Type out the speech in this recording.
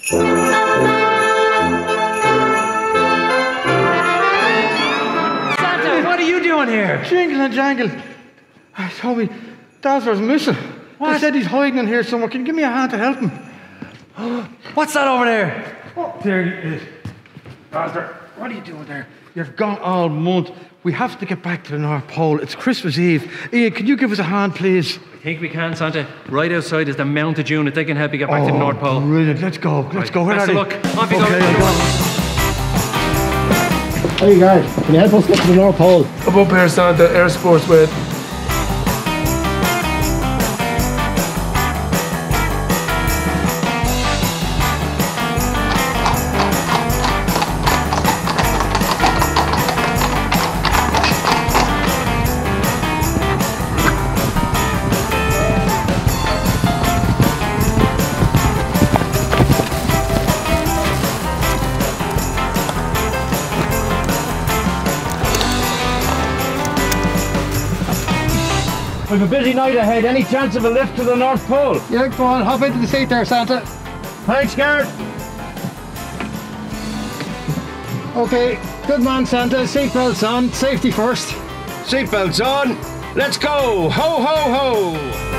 Santa, what are you doing here? Jingle and jangle. I told me Dazzler's missing. What? They said he's hiding in here somewhere. Can you give me a hand to help him? What's that over there? Oh, there he is. Dazzler, what are you doing there? You've gone all month. We have to get back to the North Pole. It's Christmas Eve. Ian, can you give us a hand, please? I think we can, Santa. Right outside is the Mount of June. They can help you get back to the North Pole. Brilliant. Let's go. Let's go. Where Best are of they? luck. Off you Okay, go. I'll go. Hey guys, can you help us get to the North Pole? Up here, Santa, Air Sports with. We've a busy night ahead. Any chance of a lift to the North Pole? Yeah, go on. Hop into the seat there, Santa. Thanks, Garrett. Okay, good man, Santa. Seatbelts on. Safety first. Seatbelts on. Let's go. Ho, ho, ho.